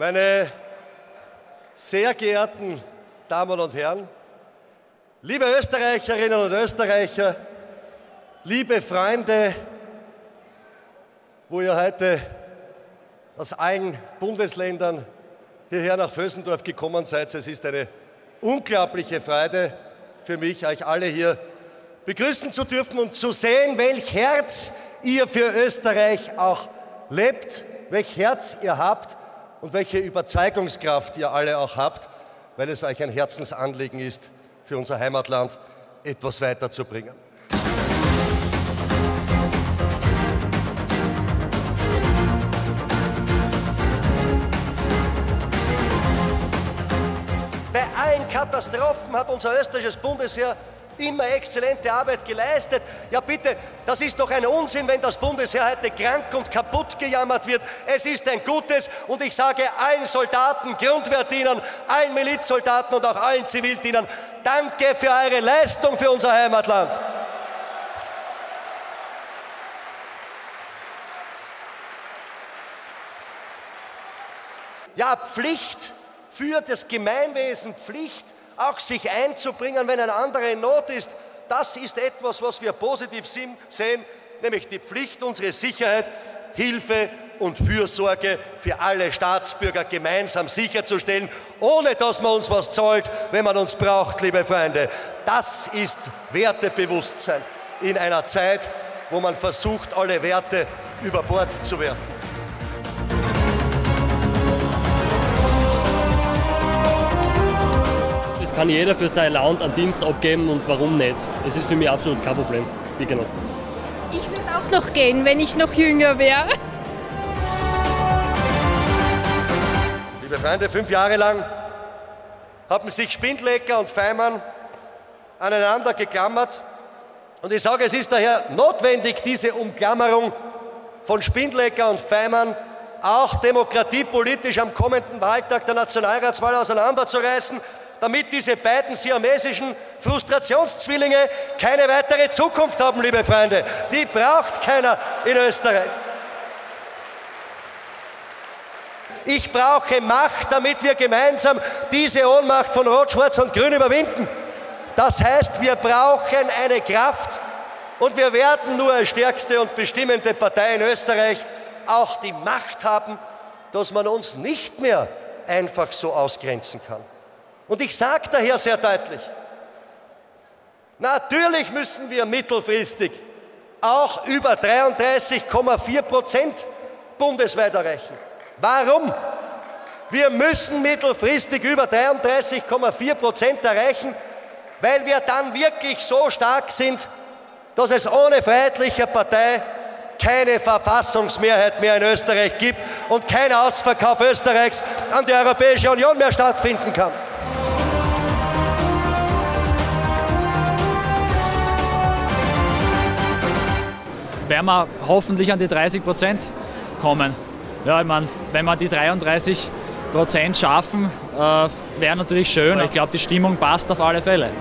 Meine sehr geehrten Damen und Herren, liebe Österreicherinnen und Österreicher, liebe Freunde, wo ihr heute aus allen Bundesländern hierher nach Vösendorf gekommen seid. Es ist eine unglaubliche Freude für mich, euch alle hier begrüßen zu dürfen und zu sehen, welch Herz ihr für Österreich auch lebt, welch Herz ihr habt und welche Überzeugungskraft ihr alle auch habt, weil es euch ein Herzensanliegen ist, für unser Heimatland etwas weiterzubringen. Bei allen Katastrophen hat unser österreichisches Bundesheer immer exzellente Arbeit geleistet. Ja bitte, das ist doch ein Unsinn, wenn das Bundesheer heute krank und kaputt gejammert wird. Es ist ein gutes und ich sage allen Soldaten, Grundwehrdienern, allen Milizsoldaten und auch allen Zivildienern, danke für eure Leistung für unser Heimatland. Ja, Pflicht für das Gemeinwesen, Pflicht, auch sich einzubringen, wenn ein anderer in Not ist. Das ist etwas, was wir positiv sehen, nämlich die Pflicht, unsere Sicherheit, Hilfe und Fürsorge für alle Staatsbürger gemeinsam sicherzustellen, ohne dass man uns was zahlt, wenn man uns braucht, liebe Freunde. Das ist Wertebewusstsein in einer Zeit, wo man versucht, alle Werte über Bord zu werfen. Kann jeder für sein Land einen Dienst abgeben und warum nicht? Es ist für mich absolut kein Problem. Wie genau? Ich würde auch noch gehen, wenn ich noch jünger wäre. Liebe Freunde, 5 Jahre lang haben sich Spindlecker und Feimann aneinander geklammert. Und ich sage, es ist daher notwendig, diese Umklammerung von Spindlecker und Feimann auch demokratiepolitisch am kommenden Wahltag der Nationalratswahl auseinanderzureißen, damit diese beiden siamesischen Frustrationszwillinge keine weitere Zukunft haben, liebe Freunde. Die braucht keiner in Österreich. Ich brauche Macht, damit wir gemeinsam diese Ohnmacht von Rot, Schwarz und Grün überwinden. Das heißt, wir brauchen eine Kraft und wir werden nur als stärkste und bestimmende Partei in Österreich auch die Macht haben, dass man uns nicht mehr einfach so ausgrenzen kann. Und ich sage daher sehr deutlich, natürlich müssen wir mittelfristig auch über 33,4% bundesweit erreichen. Warum? Wir müssen mittelfristig über 33,4% erreichen, weil wir dann wirklich so stark sind, dass es ohne Freiheitliche Partei keine Verfassungsmehrheit mehr in Österreich gibt und kein Ausverkauf Österreichs an die Europäische Union mehr stattfinden kann. Werden wir hoffentlich an die 30% kommen. Ja, ich meine, wenn wir die 33% schaffen, wäre natürlich schön. Ich glaube, die Stimmung passt auf alle Fälle.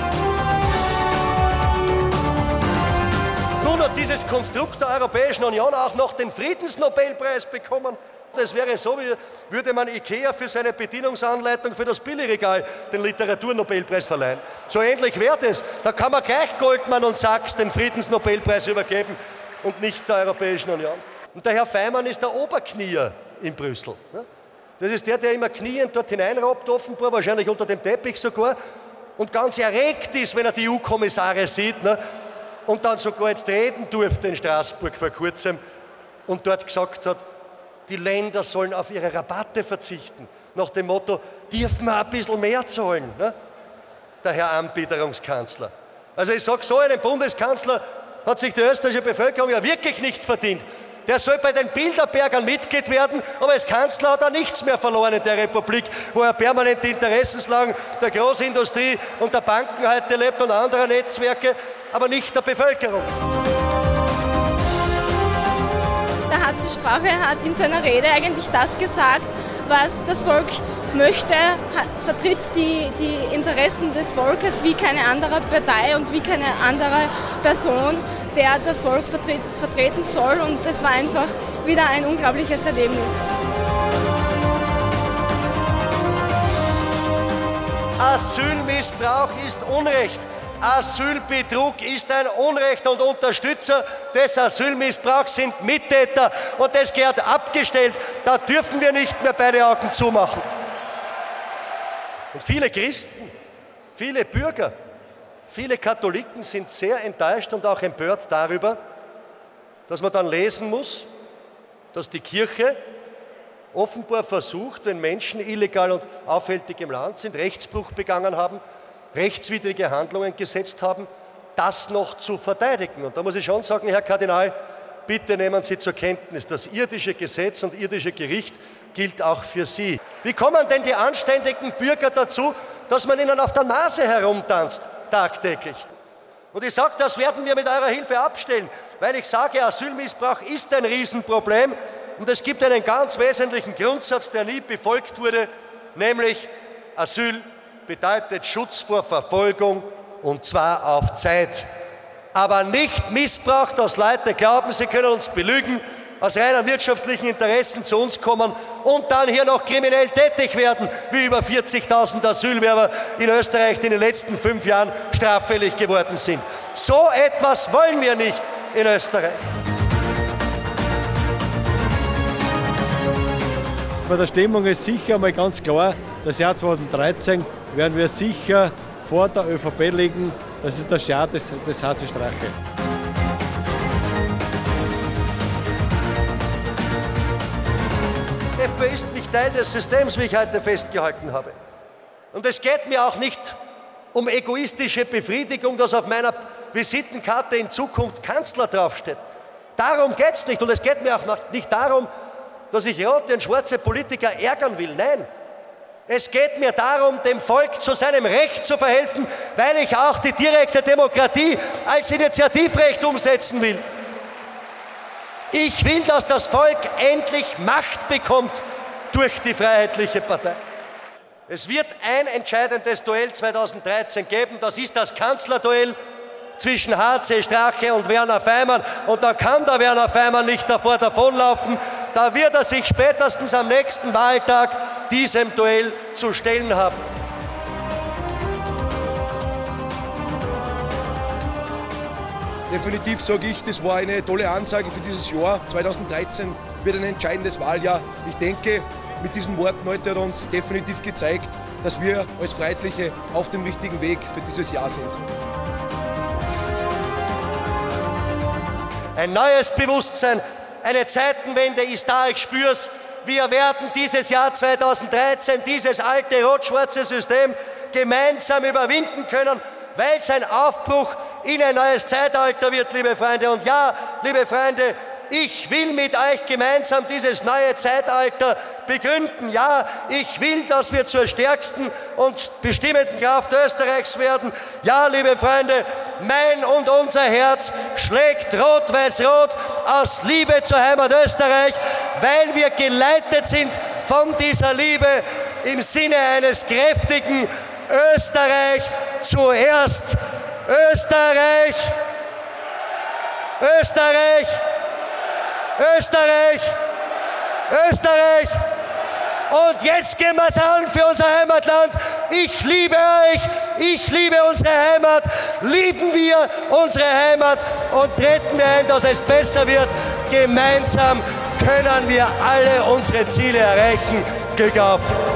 Nun hat dieses Konstrukt der Europäischen Union auch noch den Friedensnobelpreis bekommen. Es wäre so, wie würde man IKEA für seine Bedienungsanleitung für das Billigregal den Literaturnobelpreis verleihen. So ähnlich wäre das. Da kann man gleich Goldman und Sachs den Friedensnobelpreis übergeben und nicht der Europäischen Union. Und der Herr Feimann ist der Oberknier in Brüssel. Das ist der immer kniend dort hineinrobbt, offenbar, wahrscheinlich unter dem Teppich sogar, und ganz erregt ist, wenn er die EU-Kommissare sieht, und dann sogar jetzt reden durfte in Straßburg vor kurzem und dort gesagt hat, die Länder sollen auf ihre Rabatte verzichten. Nach dem Motto, dürfen wir ein bisschen mehr zahlen, der Herr Anbiederungskanzler. Also ich sage so, einen Bundeskanzler hat sich die österreichische Bevölkerung ja wirklich nicht verdient. Der soll bei den Bilderbergern Mitglied werden, aber als Kanzler hat er nichts mehr verloren in der Republik, wo er permanent die Interessenslagen der Großindustrie und der Banken heute lebt und anderer Netzwerke, aber nicht der Bevölkerung. Der HC Strauche hat in seiner Rede eigentlich das gesagt, was das Volk möchte, vertritt die Interessen des Volkes wie keine andere Partei und wie keine andere Person, der das Volk vertreten soll. Und das war einfach wieder ein unglaubliches Erlebnis. Asylmissbrauch ist Unrecht. Asylbetrug ist ein Unrecht und Unterstützer des Asylmissbrauchs sind Mittäter und das gehört abgestellt. Da dürfen wir nicht mehr beide Augen zumachen. Und viele Christen, viele Bürger, viele Katholiken sind sehr enttäuscht und auch empört darüber, dass man dann lesen muss, dass die Kirche offenbar versucht, wenn Menschen illegal und auffällig im Land sind, Rechtsbruch begangen haben, rechtswidrige Handlungen gesetzt haben, das noch zu verteidigen. Und da muss ich schon sagen, Herr Kardinal, bitte nehmen Sie zur Kenntnis, das irdische Gesetz und irdische Gericht gilt auch für Sie. Wie kommen denn die anständigen Bürger dazu, dass man ihnen auf der Nase herumtanzt, tagtäglich? Und ich sage, das werden wir mit eurer Hilfe abstellen, weil ich sage, Asylmissbrauch ist ein Riesenproblem und es gibt einen ganz wesentlichen Grundsatz, der nie befolgt wurde, nämlich Asyl bedeutet Schutz vor Verfolgung und zwar auf Zeit. Aber nicht Missbrauch, dass Leute glauben, sie können uns belügen, aus reinen wirtschaftlichen Interessen zu uns kommen und dann hier noch kriminell tätig werden, wie über 40.000 Asylwerber in Österreich, die in den letzten 5 Jahren straffällig geworden sind. So etwas wollen wir nicht in Österreich. Bei der Stimmung ist sicher einmal ganz klar, das Jahr 2013 werden wir sicher vor der ÖVP liegen. Das ist das Jahr des HC Strache. Die FPÖ ist nicht Teil des Systems, wie ich heute festgehalten habe. Und es geht mir auch nicht um egoistische Befriedigung, dass auf meiner Visitenkarte in Zukunft Kanzler draufsteht. Darum geht es nicht. Und es geht mir auch nicht darum, dass ich rote und schwarze Politiker ärgern will. Nein. Es geht mir darum, dem Volk zu seinem Recht zu verhelfen, weil ich auch die direkte Demokratie als Initiativrecht umsetzen will. Ich will, dass das Volk endlich Macht bekommt durch die Freiheitliche Partei. Es wird ein entscheidendes Duell 2013 geben, das ist das Kanzlerduell zwischen HC Strache und Werner Faymann. Und da kann der Werner Faymann nicht davonlaufen. Da wird er sich spätestens am nächsten Wahltag diesem Duell zu stellen haben. Definitiv sage ich, das war eine tolle Ansage für dieses Jahr. 2013 wird ein entscheidendes Wahljahr. Ich denke, mit diesen Worten heute hat uns definitiv gezeigt, dass wir als Freiheitliche auf dem richtigen Weg für dieses Jahr sind. Ein neues Bewusstsein, eine Zeitenwende ist da, ich spüre es. Wir werden dieses Jahr 2013 dieses alte rot-schwarze System gemeinsam überwinden können, weil es ein Aufbruch in ein neues Zeitalter wird, liebe Freunde. Und ja, liebe Freunde, ich will mit euch gemeinsam dieses neue Zeitalter begründen. Ja, ich will, dass wir zur stärksten und bestimmenden Kraft Österreichs werden. Ja, liebe Freunde, mein und unser Herz schlägt rot-weiß-rot aus Liebe zur Heimat Österreich, weil wir geleitet sind von dieser Liebe im Sinne eines kräftigen Österreich zuerst. Österreich! Österreich! Österreich! Österreich! Und jetzt gehen wir es an für unser Heimatland. Ich liebe euch, ich liebe unsere Heimat. Lieben wir unsere Heimat und treten wir ein, dass es besser wird. Gemeinsam können wir alle unsere Ziele erreichen. Glück auf!